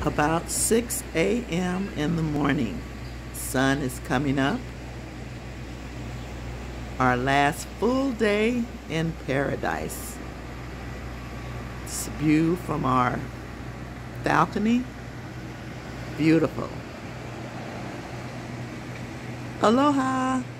About 6 a.m. in the morning. Sun is coming up. Our last full day in paradise. This view from our balcony. Beautiful. Aloha.